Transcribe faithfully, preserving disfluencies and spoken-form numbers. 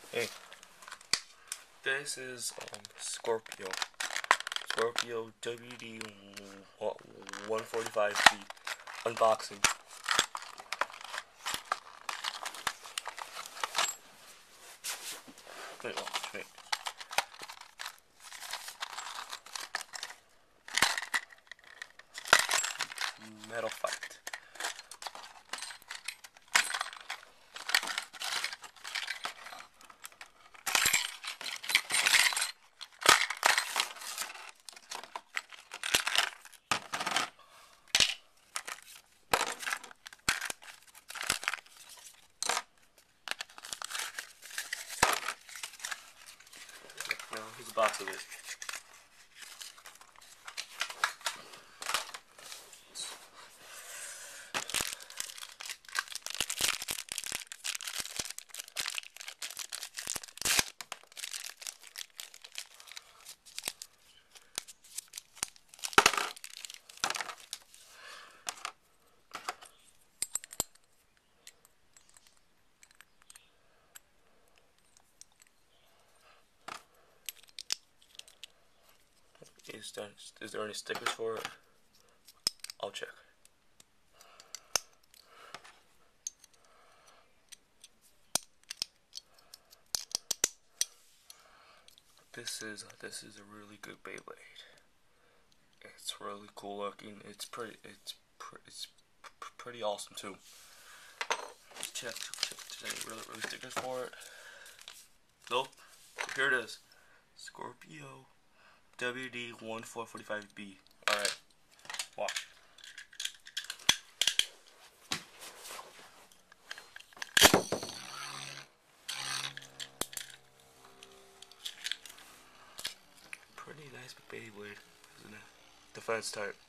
Hey, this is um, Scorpio. Scorpio W D one forty-five B unboxing. Wait, oh, wait. Metal fight. Now here's a box of it. Is there, is there any stickers for it? I'll check. This is this is a really good Beyblade. It's really cool looking. It's pretty. It's pr it's pr pretty awesome too. Let's check. Check. Is there any really really stickers for it? Nope. Here it is. Scorpio W D one four forty-five B. Alright. Watch. Pretty nice Beyblade, isn't it? Defense type.